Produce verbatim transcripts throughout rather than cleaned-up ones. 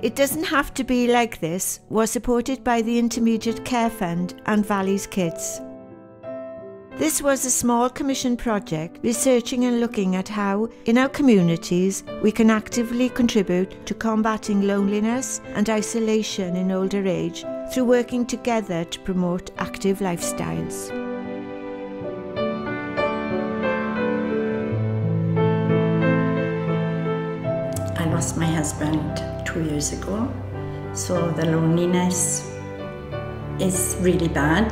It Doesn't Have to Be Like This was supported by the Intermediate Care Fund and Valley's Kids. This was a small commission project researching and looking at how, in our communities, we can actively contribute to combating loneliness and isolation in older age through working together to promote active lifestyles. I lost my husband two years ago, so the loneliness is really bad.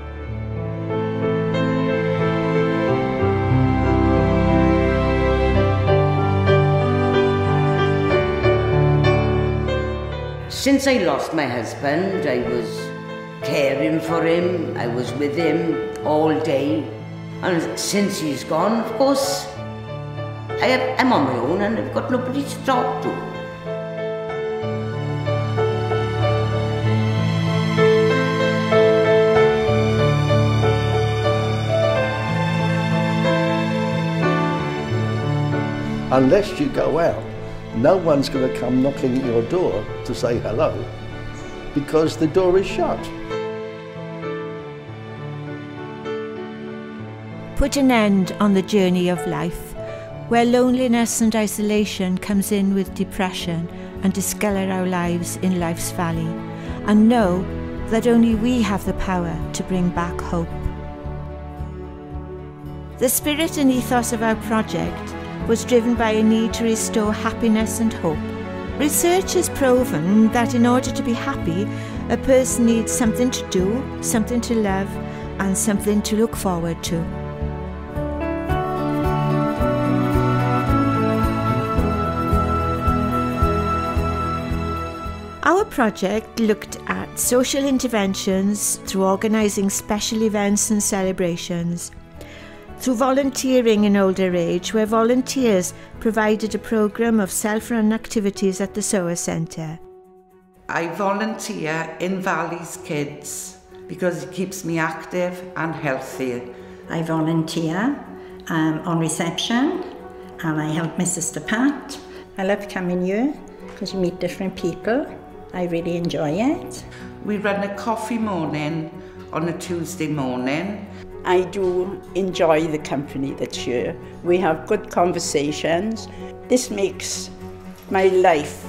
Since I lost my husband, I was caring for him, I was with him all day. And since he's gone, of course, I have, I'm on my own and I've got nobody to talk to. Unless you go out, no one's going to come knocking at your door to say hello, because the door is shut. Put an end on the journey of life, where loneliness and isolation comes in with depression and discolour our lives in life's valley, and know that only we have the power to bring back hope. The spirit and ethos of our project was driven by a need to restore happiness and hope. Research has proven that in order to be happy, a person needs something to do, something to love, and something to look forward to. Our project looked at social interventions through organising special events and celebrations, through volunteering in older age, where volunteers provided a programme of self-run activities at the Sower Centre. I volunteer in Valley's Kids because it keeps me active and healthy. I volunteer um, on reception and I help my sister Pat. I love coming here because you meet different people. I really enjoy it. We run a coffee morning on a Tuesday morning. I do enjoy the company that's here. We have good conversations. This makes my life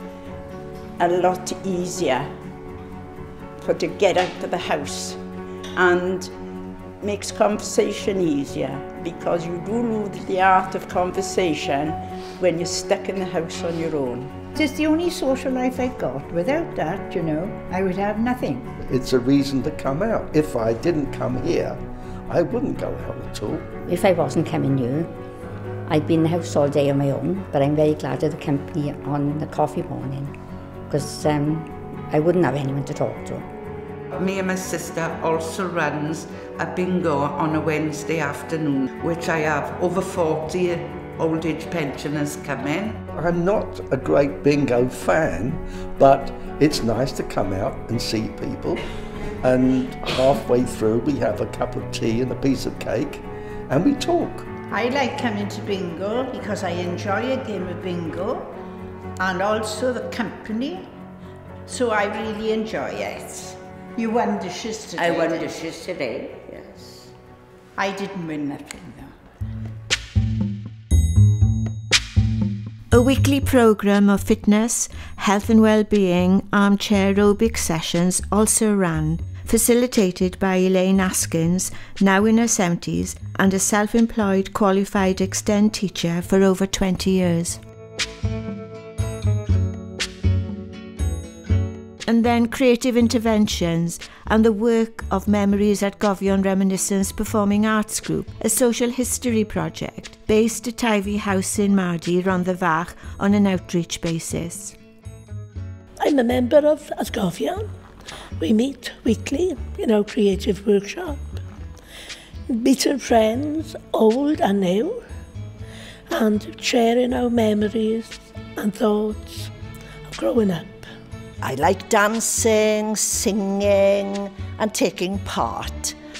a lot easier for to get out of the house, and makes conversation easier, because you do lose the art of conversation when you're stuck in the house on your own. It's the only social life I got. Without that, you know, I would have nothing. It's a reason to come out. If I didn't come here, I wouldn't go out at all. If I wasn't coming here, I'd be in the house all day on my own, but I'm very glad of the company on the coffee morning, because um, I wouldn't have anyone to talk to. Me and my sister also runs a bingo on a Wednesday afternoon, which I have over forty old age pensioners come in. I'm not a great bingo fan, but it's nice to come out and see people. And halfway through we have a cup of tea and a piece of cake and we talk. I like coming to bingo because I enjoy a game of bingo and also the company, so I really enjoy it. You won dishes today. I won dishes today, yes. I didn't win nothing though. A weekly programme of fitness, health and well-being armchair aerobic sessions also ran, facilitated by Elaine Askins, now in her seventies, and a self-employed qualified extend teacher for over twenty years. And then creative interventions and the work of Memories at Gofion Reminiscence Performing Arts Group, a social history project based at Ivy House in Mardy, Rhondda Fach, on an outreach basis. I'm a member of Gofion. We meet weekly in our creative workshop, meeting friends, old and new, and sharing our memories and thoughts of growing up. I like dancing, singing and taking part.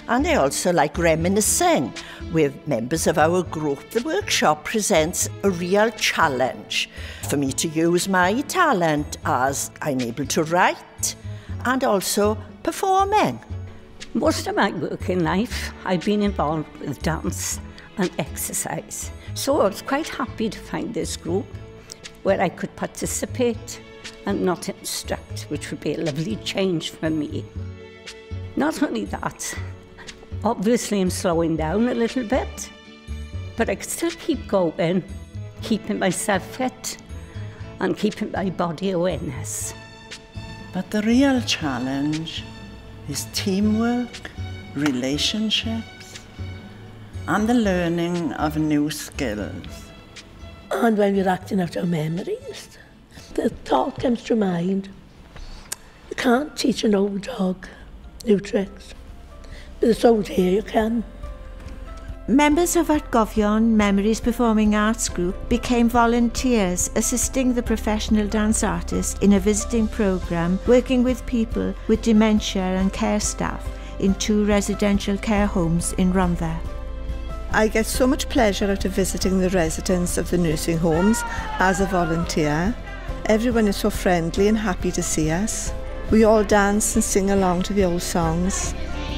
And I also like reminiscing with members of our group. The workshop presents a real challenge for me to use my talent as I'm able to write and also performing. Most of my working life, I've been involved with dance and exercise. So I was quite happy to find this group where I could participate and not instruct, which would be a lovely change for me. Not only that, obviously I'm slowing down a little bit, but I can still keep going, keeping myself fit and keeping my body awareness. But the real challenge is teamwork, relationships, and the learning of new skills. And when we're acting out our memories, the thought comes to mind, you can't teach an old dog new tricks. With this old hair you can. Members of Atgofion Memories Performing Arts Group became volunteers assisting the professional dance artists in a visiting programme working with people with dementia and care staff in two residential care homes in Rhondda. I get so much pleasure out of visiting the residents of the nursing homes as a volunteer. Everyone is so friendly and happy to see us. We all dance and sing along to the old songs.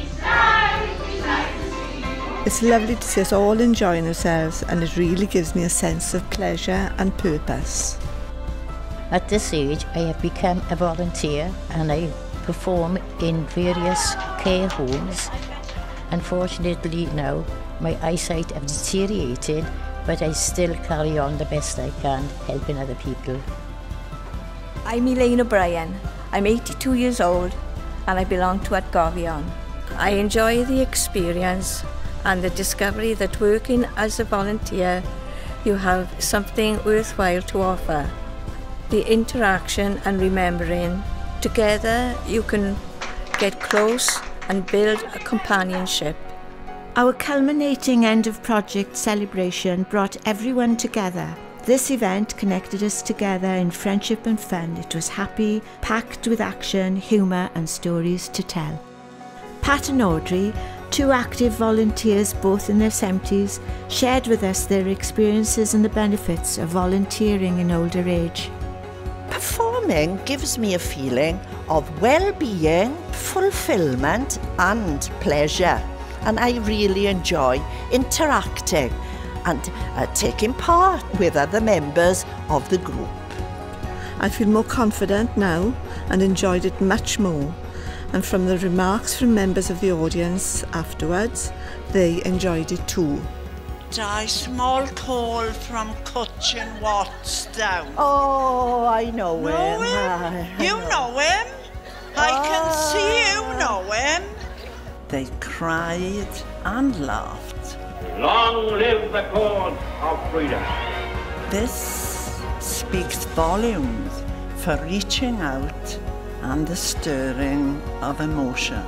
It's lovely to see us all enjoying ourselves, and it really gives me a sense of pleasure and purpose. At this age, I have become a volunteer and I perform in various care homes. Unfortunately now, my eyesight has deteriorated, but I still carry on the best I can, helping other people. I'm Elaine O'Brien. I'm eighty-two years old and I belong to Atgofion. I enjoy the experience and the discovery that working as a volunteer, you have something worthwhile to offer. The interaction and remembering, together you can get close and build a companionship. Our culminating end of project celebration brought everyone together. This event connected us together in friendship and fun. It was happy, packed with action, humour and stories to tell. Pat and Audrey, two active volunteers both in their seventies, shared with us their experiences and the benefits of volunteering in older age. Performing gives me a feeling of well-being, fulfilment and pleasure. And I really enjoy interacting and uh, taking part with other members of the group. I feel more confident now and enjoyed it much more. And from the remarks from members of the audience afterwards, they enjoyed it too. A small call from Cutchin Watts down. Oh, I know, know him. him. You know him. I can see you know him. They cried and laughed. Long live the cause of freedom. This speaks volumes for reaching out and the stirring of emotion.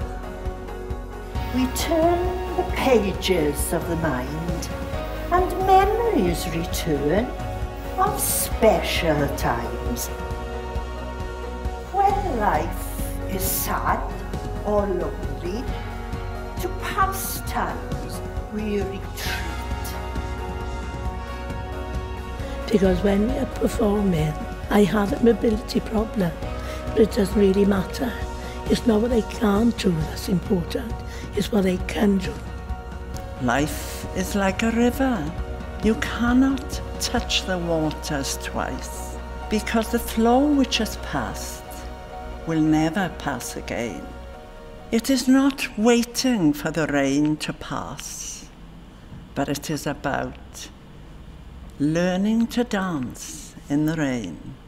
We turn the pages of the mind and memories return of special times. When life is sad or lonely, to past times we retreat. Because when we are performing, I have a mobility problem, but it doesn't really matter. It's not what I can't do that's important, it's what I can do. Life is like a river. You cannot touch the waters twice, because the flow which has passed will never pass again. It is not waiting for the rain to pass, but it is about learning to dance in the rain.